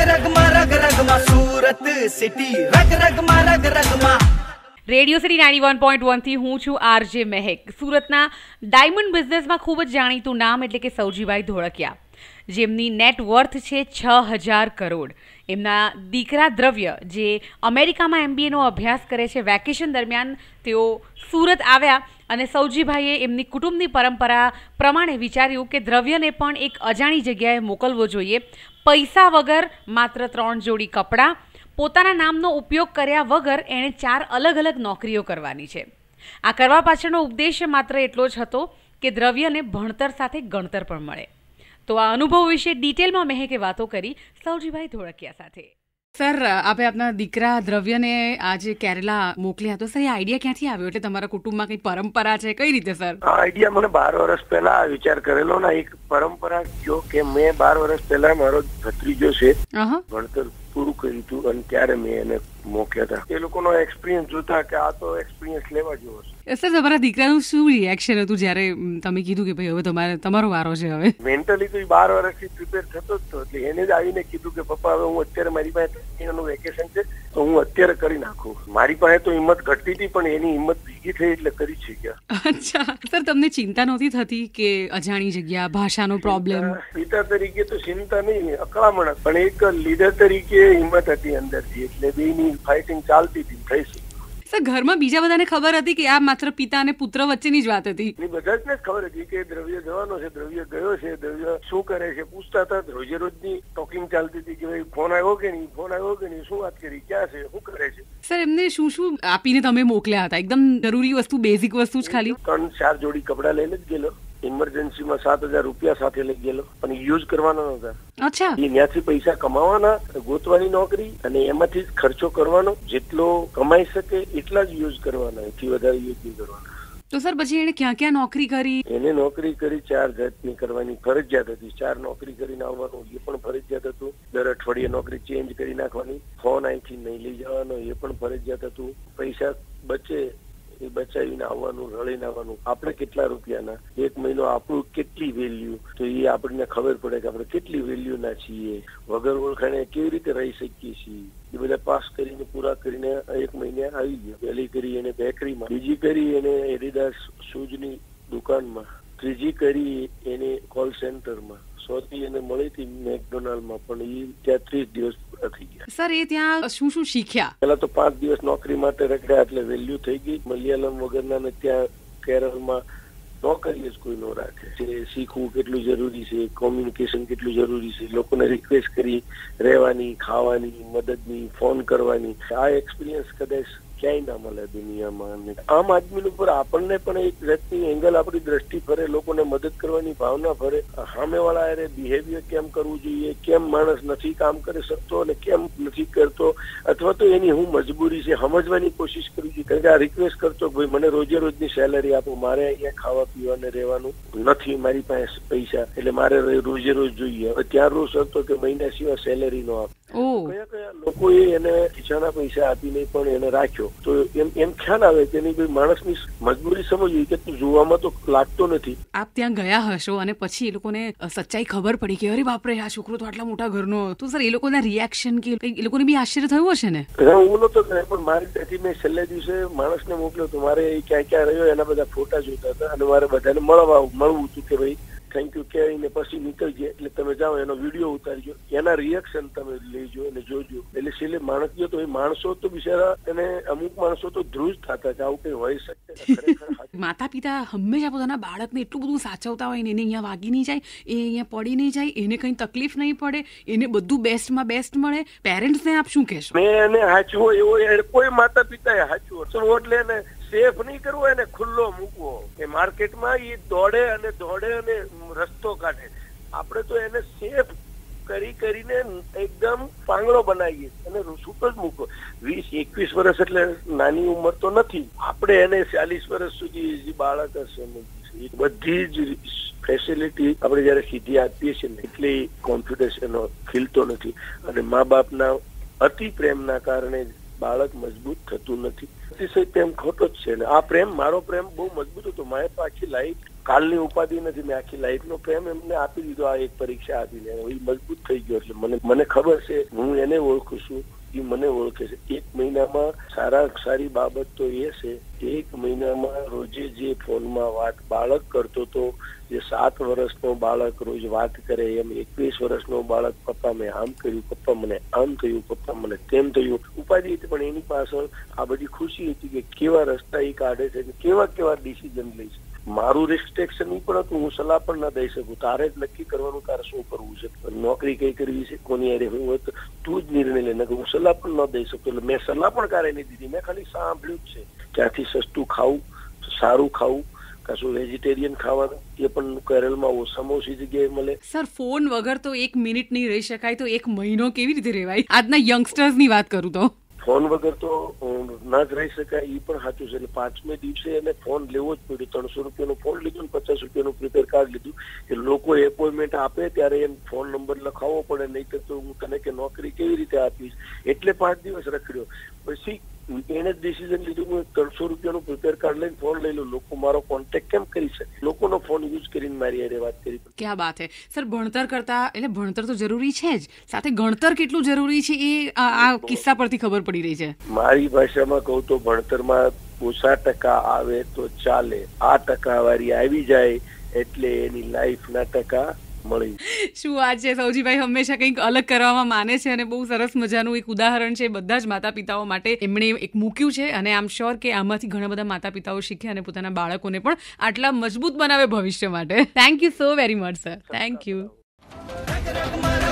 Surat city રગ. Radio City 91.1 થી હું છું આરજે મહેક. સુરતના ડાયમંડ બિઝનેસમાં ખૂબ જ જાણીતું નામ એટલે કે સૌજીભાઈ ધોળકિયા, જેમની નેટ વર્થ છે 6,000 કરોડ. એમના દીકરા દ્રવ્ય જે અમેરિકામાં MBAનો અભ્યાસ કરે છે, વેકેશન દરમિયાન તેઓ સુરત આવ્યા અને સૌજીભાઈએ એમની કુટુંબની પરંપરા પ્રમાણે વિચાર્યું કે દ્રવ્યને પણ એક અજાણી જગ્યાએ મોકલવો જોઈએ. પૈસા વગર માત્ર 3 જોડી કપડાં, પોતાના નામનો ઉપયોગ કર્યા વગર એણે 4 અલગ અલગ નોકરીઓ કરવાની છે. આ કરવા પાછળનો ઉદ્દેશ્ય માત્ર એટલો જ હતો કે દ્રવ્યને ભણતર સાથે ગણતર પણ મળે. તો આ અનુભવ વિશે ડિટેલમાં મહેકે વાતો કરી સૌજીભાઈ ધોળકિયા સાથે. સર, આપણે આપના દીકરા દ્રવ્યને આજે કેરલા મોકલ્યા તો સર, એ આઈડિયા ક્યાંથી આવ્યો? એટલે તમારા કુટુંબમાં કઈ પરંપરા છે, કઈ રીતે સર? આ આઈડિયા મને 12 વર્ષ પહેલા વિચાર કરેલો ને. એક પરંપરા જો કે મેં 12 વર્ષ પહેલા મારો ભત્રીજો છે ભણતર પૂરું કર્યું હતું અને ત્યારે મેં એને મોકલ્યા હતા. એ લોકોનો એક્સપિરિયન્સ જોતા કે આ તો એક્સપિરિયન્સ લેવા જેવો છે. સર, તમારા દીકરાનું શું રિએક્શન હતું જ્યારે તમે કીધું કે ભાઈ હવે તમારો વારો છે? હવે મેન્ટલી તો 12 વર્ષથી પ્રિપેર થતો જ હતો. એટલે એને જ આવીને કીધું કે પપ્પા હવે હું અત્યારે મારી પાસે એનું વેકેશન છે તો હું અત્યારે કરી નાખું. મારી પાસે તો હિંમત ઘટતી હતી પણ એની હિંમત ભેગી થઈ એટલે કરી છે ગયા. અચ્છા સર, તમને ચિંતા નહોતી થતી કે અજાણી જગ્યા, ભાષાનો પ્રોબ્લેમ? પિતા તરીકે તો ચિંતા નહીં, અકળામણ, પણ એક લીડર તરીકે હિંમત હતી અંદરથી. એટલે બેની ફાઇટિંગ ચાલતી હતી, થઈ છે. સર, ઘરમાં બીજા બધાને ખબર હતી કે આ માત્ર પિતા અને પુત્ર વચ્ચેની જ વાત હતી? બધા જ ને ખબર હતી કે દ્રવ્ય જવાનો છે, દ્રવ્ય ગયો છે, દ્રવ્ય શું કરે છે પૂછતા હતા. રોજે રોજની ટોકિંગ ચાલતી હતી કે ભાઈ ફોન આવ્યો કે નહીં, ફોન આવ્યો કે નહીં, શું વાત કરી, ક્યાં છે, શું કરે છે. સર, એમને શું શું આપીને તમે મોકલ્યા હતા? એકદમ જરૂરી વસ્તુ, બેઝિક વસ્તુ જ ખાલી? 3-4 જોડી કપડા લઈને જ ગયેલો. ઇમરજન્સીમાં 7,000 રૂપિયા સાથે લઈ ગયેલો, પણ યુઝ કરવાના નહોતા. અચ્છા. ત્યાંથી પૈસા કમાવાના, ગોતવાની નોકરી અને એમાંથી જ ખર્ચો કરવાનો. જેટલો કમાઈ શકે એટલા જ યુઝ કરવાના, એથી વધારે યુઝ નહીં કરવાના. તો સર, પછી એને ક્યાં ક્યાં નોકરી કરી? એને નોકરી કરી 4 જાતની કરવાની ફરજિયાત હતી. 4 નોકરી કરીને આવવાનું, એ પણ ફરજિયાત હતું. દર અઠવાડિયે નોકરી ચેન્જ કરી નાખવાની. ફોન અહીંથી નહીં લઈ જવાનો, એ પણ ફરજિયાત હતું. પૈસા બચે એ બચાવીને આવવાનું, રળીને આવવાનું. આપણે કેટલા રૂપિયાના, 1 મહિનો આપણું કેટલી વેલ્યુ, તો એ આપણને ખબર પડે કે આપણે કેટલી વેલ્યુ ના છીએ. વગર ઓળખાણે કેવી રીતે રહી શકીએ છીએ. એ બધા પાસ કરીને પૂરા કરીને 1 મહિને આવી ગયો. પહેલી કરી એને બેકરીમાં, બીજી કરી એને એડિડાસ શૂઝની દુકાનમાં, ત્રીજી કરી એને કોલ સેન્ટરમાં, ચોથી એને મળી હતી મેકડોનાલ્ડમાં, પણ એ ત્યાં 30 દિવસ પૂરા થઈ ગયા. સર, એ ત્યાં શું શું શીખ્યા? પેલા તો 5 દિવસ નોકરી માટે રખડ્યા એટલે વેલ્યુ થઈ ગઈ. મલયાલમ વગરના ને ત્યાં કેરળમાં નોકરી જ કોઈ ન રાખે. શીખવું કેટલું જરૂરી છે, કોમ્યુનિકેશન કેટલું જરૂરી છે, લોકોને રિક્વેસ્ટ કરી રહેવાની, ખાવાની, મદદની, ફોન કરવાની. આ એક્સપિરિયન્સ કદાચ ક્યાંય ના મળે દુનિયામાં. આમ આદમી ઉપર આપણને પણ એક જાતની એંગલ, આપણી દ્રષ્ટિ ફરે, લોકોને મદદ કરવાની ભાવના ફરે. સામેવાળા અરે બિહેવિયર કેમ કરવું જોઈએ, કેમ માણસ નથી કામ કરી શકતો અને કેમ નથી કરતો, અથવા તો એની હું મજબૂરી છે સમજવાની કોશિશ કરવી જોઈએ. કારણ કે આ રિક્વેસ્ટ કરતો ભાઈ મને રોજે રોજની સેલરી આપો, મારે અહીંયા ખાવા પીવાને રહેવાનું નથી, મારી પાસે પૈસા એટલે મારે રોજે રોજ જોઈએ. હવે ત્યાં રોજ હતો કે મહિના સિવાય સેલરી નો આપે. કયા કયા લોકોએ એને ખીચાના પૈસા આપીને પણ એને રાખ્યો. તો એમ ખ્યાલ આવે કે નહીં ભાઈ માણસની મજબૂરી સમજવી કે તું જોવામાં તો લાગતો નથી. આપ ત્યાં ગયા હશો અને પછી એ લોકોને સચ્ચાઈ ખબર પડી કે અરે બાપરે, આ છોકરો તો આટલા મોટા ઘરનો. તો સર, એ લોકોના રિએક્શન કે એ લોકોને બી આશ્ચર્ય થયું હશે ને? હું નતો કહે, પણ મારી ત્યાંથી મેં છેલ્લે દિવસે માણસને મોકલ્યો તો મારે ક્યાં ક્યાં રહ્યો એના બધા ફોટા જોતા હતા અને મારે બધાને મળવું હતું કે ભાઈ થેન્ક યુ કહીને પછી નીકળજે. એટલે તમે જાઓ, એનો વિડીયો ઉતારજો, એના રિએક્શન તમે લેજો અને જોજો. એટલે છેલ્લે માણસ ગયો તો એ માણસો તો બિચારા, અને અમુક માણસો તો ધ્રુજ થતા કે આવું કઈ હોઈ શકે. માતા પિતા હંમેશા પોતાના બાળકને એટલું બધું સાચવતા હોય ને, એને અહીંયા વાગી નહીં જાય, એ અહીંયા પડી નહીં જાય, એને કઈ તકલીફ નહીં પડે, એને બધું બેસ્ટમાં બેસ્ટ મળે. પેરેન્ટ્સને આપ શું કહેશો? મેં એને હાચવો એવો કોઈ માતા પિતાએ હાચવો એટલે એને સેફ નહીં કરવો, એને ખુલ્લો મૂકવો. એ માર્કેટમાં એ દોડે અને રસ્તો કાઢે. આપણે તો એને સેફ કરીને એકદમ પાંગડો બનાવીએ અને છૂટો જ મૂકો. 20-21 વર્ષ એટલે નાની ઉંમર તો નથી. આપણે એને 40 વર્ષ સુધી બાળક હશે, બધી જ ફેસિલિટી આપણે જયારે સીધી આપીએ છીએ ને એટલે કોન્ફિડન્સ એનો ખીલતો નથી. અને મા બાપના અતિ પ્રેમના કારણે બાળક મજબૂત થતું નથી. અતિશય પ્રેમ ખોટો જ છે. આ પ્રેમ, મારો પ્રેમ બહુ મજબૂત હતો. મારે તો આખી લાઈફ કાલની ઉપાધિ નથી. મેં આખી લાઈફનો પ્રેમ એમને આપી દીધો આ એક પરીક્ષા આપીને. એ મજબૂત થઈ ગયો. એટલે મને ખબર છે, હું એને ઓળખું છું, એ મને ઓળખે છે. 1 મહિનામાં સારી બાબત તો એ છે, 1 મહિનામાં રોજે જે ફોનમાં વાત બાળક કરતો હતો, જે 7 વર્ષનો બાળક રોજ વાત કરે, એમ 21 વર્ષનો બાળક, પપ્પા મેં આમ કર્યું, પપ્પા મને આમ થયું, પપ્પા મને તેમ થયું. ઉપાધિ હતી, પણ એની પાછળ આ બધી ખુશી હતી કે કેવા રસ્તા એ કાઢે છે, કેવા ડિસિઝન લે છે. મારું રિસ્ટ્રિક્શન એ પણ હતું, હું સલાહ પણ ના દઈ શકું. તારે જ નક્કી કરવાનું તારે શું કરવું છે, નોકરી કઈ કરવી છે, કોની હારે હોય તો તું જ નિર્ણય લે. હું સલાહ પણ ન દઈ શકતો. એટલે મેં સલાહ પણ ક્યારે નહીં દીધી. મેં ખાલી સાંભળ્યું જ છે. ક્યાંથી સસ્તું ખાવું, સારું ખાવું, કશું વેજીટેરિયન ખાવાનું, એ પણ કેરળમાં ઓછામાં ઓછી જગ્યાએ મળે. સર, ફોન વગર તો 1 મિનિટ નહીં રહી શકાય, તો 1 મહિનો કેવી રીતે રહેવાય? આજના યંગસ્ટર્સની વાત કરું તો ફોન વગર તો ના જ રહી શકાય. એ પણ સાચું છે. એટલે 5મે દિવસે એને ફોન લેવો જ પડ્યો. 300 રૂપિયાનો ફોન લીધો ને 50 રૂપિયાનું પ્રીપેડ કાર્ડ લીધું. કે લોકો એપોઇન્ટમેન્ટ આપે ત્યારે એને ફોન નંબર લખાવવો પડે, નહીં તો હું તને કે નોકરી કેવી રીતે આપીશ. એટલે 5 દિવસ રખડ્યો. પછી એને જ ડિસિઝન લીધું, હું 300 રૂપિયાનું પ્રીપેડ કાર્ડ લઈને ફોન લઈ લઉં. લોકો મારો કોન્ટેક્ટ કેમ કરી શકે? લોકોનો ફોન યુઝ કરીને મારી હારે વાત કરી. ક્યાં વાત છે સર. ભણતર કરતા, એટલે ભણતર તો જરૂરી છે જ, સાથે ગણતર કેટલું જરૂરી છે એ આ કિસ્સા પરથી ખબર પડી રહી છે. મારી ભાષામાં કહું તો ભણતરમાં ઓછા ટકા આવે તો ચાલે, આ ટકાવારી આવી જાય એટલે એની લાઈફના ટકા મળી. શું વાત છે સૌજીભાઈ, હંમેશા કંઈક અલગ કરવામાં માને છે અને બહુ સરસ મજાનું એક ઉદાહરણ છે બધા જ માતા પિતાઓ માટે એમણે એક મૂક્યું છે. અને આમ શ્યોર કે આમાંથી ઘણા બધા માતા પિતાઓ શીખે અને પોતાના બાળકોને પણ આટલા મજબૂત બનાવે ભવિષ્ય માટે. Thank you so very much sir. Thank you.